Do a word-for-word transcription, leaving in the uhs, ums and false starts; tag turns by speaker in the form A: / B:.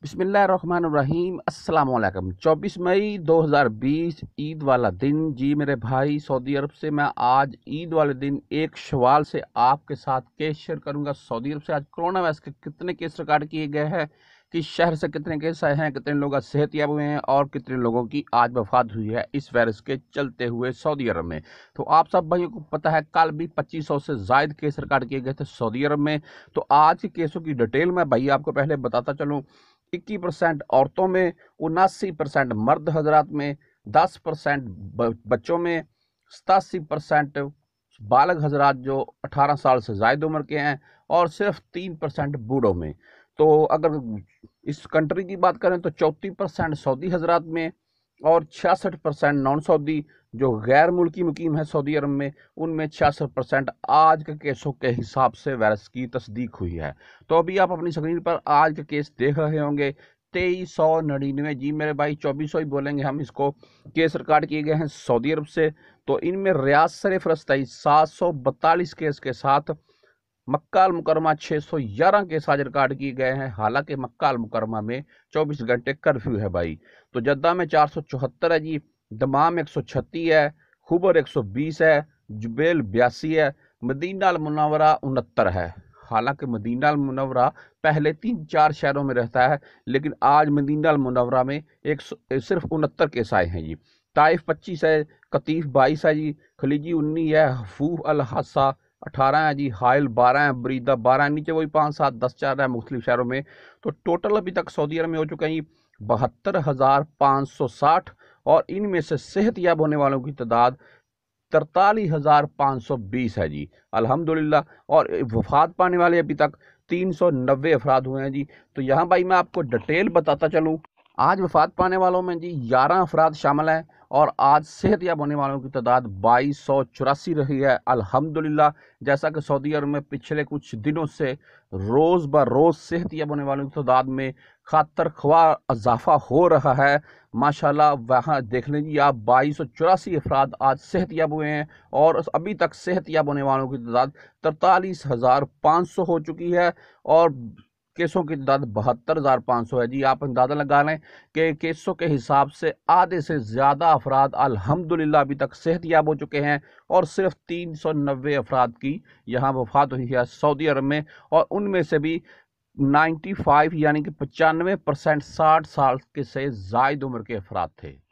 A: बिस्मिल्लाहिर्रहमानिर्रहीम। अस्सलाम वालेकुम। चौबीस मई दो हज़ार बीस ईद वाला दिन। जी मेरे भाई सऊदी अरब से मैं आज ईद वाले दिन एक सवाल से आपके साथ केस शेयर करूंगा। सऊदी अरब से आज कोरोना वायरस के कितने केस रिकॉर्ड किए गए हैं, किस शहर से कितने केस आए हैं, कितने लोग आज सेहतयाब हुए हैं और कितने लोगों की आज वफात हुई है इस वायरस के चलते हुए सऊदी अरब में। तो आप सब भाइयों को पता है कल भी पच्चीस सौ से ज़ायद केस रिकॉर्ड किए गए थे सऊदी अरब में। तो आज के केसों की डिटेल में भाई आपको पहले बताता चलूँ। इक्कीस परसेंट औरतों में, उनासी परसेंट मर्द हजरात में, दस परसेंट बच्चों में, सतासी परसेंट बालग हजरात जो अठारह साल से ज़ायद उम्र के हैं और सिर्फ तीन परसेंट बूढ़ों में। तो अगर इस कंट्री की बात करें तो चौंतीस परसेंट सऊदी हजरात में और छियासठ परसेंट नॉन सऊदी जो गैर मुल्की मुकीम है सऊदी अरब में, उनमें छियासठ परसेंट आज के केसों के हिसाब से वायरस की तस्दीक हुई है। तो अभी आप अपनी स्क्रीन पर आज के केस देख रहे होंगे तेईस सौ नड़िनवे। जी मेरे भाई चौबीस सौ ही बोलेंगे हम इसको। केस रिकॉर्ड किए गए हैं सऊदी अरब से। तो इनमें रियाद सर फरस्ताई सात सौ बतालीस केस के साथ मक्का अल मुकरमा छः सौ ग्यारह केस आज रिकॉर्ड किए गए हैं। हालांकि मक्का अल मुकरमा में चौबीस घंटे कर्फ्यू है भाई। तो जद्दा में चार सौ चौहत्तर है जी, दमाम एक सौ छत्तीस है, खुबर एक सौ बीस है, जुबेल बयासी है, मदीना अल मुनव्वरा उनहत्तर है। हालांकि मदीना अल मुनव्वरा पहले तीन चार शहरों में रहता है, लेकिन आज मदीना अल मुनव्वरा में एक सिर्फ उनहत्तर केस आए हैं जी। ताइफ पच्चीस है, कतीफ बाईस है जी, खलीजी उन्नीस है, हफूफ अल हसा अठारह है जी, हाइल बारह है, बरीदा बारह है, नीचे वही पाँच सात दस चार है मुख्तलिफ शहरों में। तो टोटल अभी तक सऊदी अरब में हो चुका है बहत्तर हज़ार पाँच सौ साठ और इनमें से सेहतयाब होने वालों की तादाद तरतालीस हज़ार पाँच सौ बीस है जी, अल्हम्दुलिल्लाह। और वफात पाने वाले अभी तक तीन सौ नब्बे अफराद हुए हैं जी। तो यहाँ भाई मैं आपको डिटेल बताता चलूँ। आज वफात पाने वालों में जी ग्यारह अफराद शामिल हैं और आज सेहतयाब होने वालों की तादाद बाईस सौ चौरासी रही है, अल्हम्दुलिल्लाह। जैसा कि सऊदी अरब में पिछले कुछ दिनों से रोज़ ब रोज़ सेहतयाब होने वालों की तादाद में खातर ख्वाह इजाफा हो रहा है माशाल्लाह। वहाँ देख लीजिए आप बाईस सौ चौरासी अफराद आज सेहतयाब हुए हैं और अभी तक सेहतयाब होने वालों की तादाद तरतालीस हज़ार पाँच सौ हो चुकी है और केसों की तादाद बहत्तर हज़ार पाँच सौ है जी। आप अंदाज़ा लगा लें कि केसों के हिसाब से आधे से ज़्यादा अफराद अल्हम्दुलिल्लाह अभी तक सेहतयाब हो चुके हैं और सिर्फ तीन सौ नब्बे अफराद की यहाँ वफात हुई है सऊदी अरब में। और उनमें से भी पचानवे यानी कि पचानवे परसेंट साठ साल के से ज़ायद उम्र के अफराद थे।